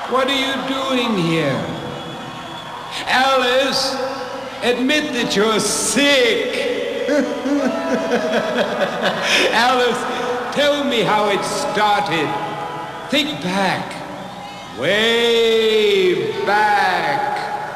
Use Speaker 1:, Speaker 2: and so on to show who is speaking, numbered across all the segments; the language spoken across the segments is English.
Speaker 1: What are you doing here? Alice, admit that you're sick. Alice, tell me how it started. Think back. Way back.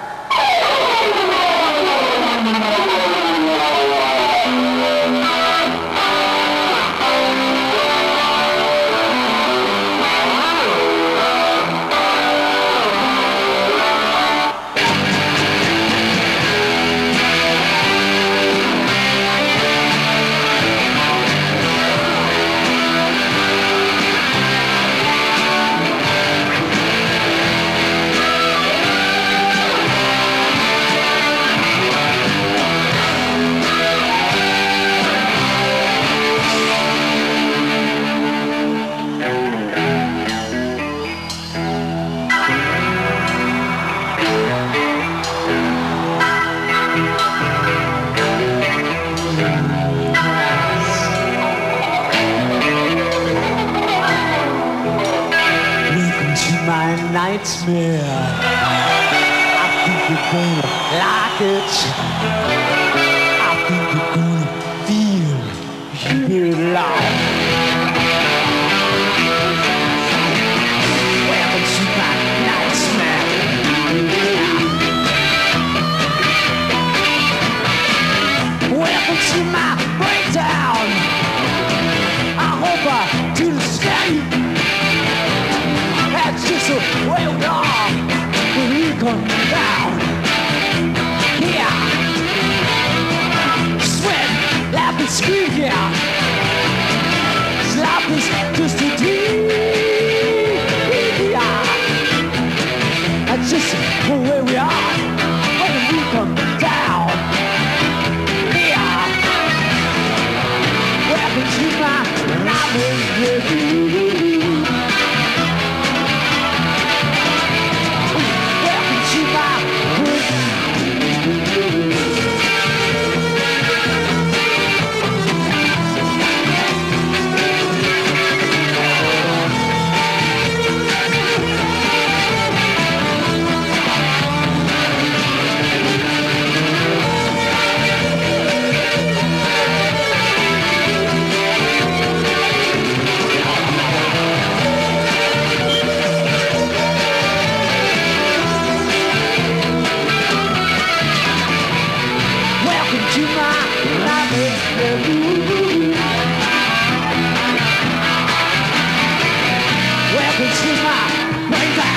Speaker 2: Nightmare. I think you're gonna like it. I think you're gonna feel it loud. Welcome to my nightmare. Welcome to my breakdown. I hope I didn't scare you. That's just a way we are when we come down. Yeah, sweat, laugh and scream, yeah. Slap is just a dream, yeah. That's just the way we are when we come down. Yeah, welcome to my nightmare. Welcome to my breakdown.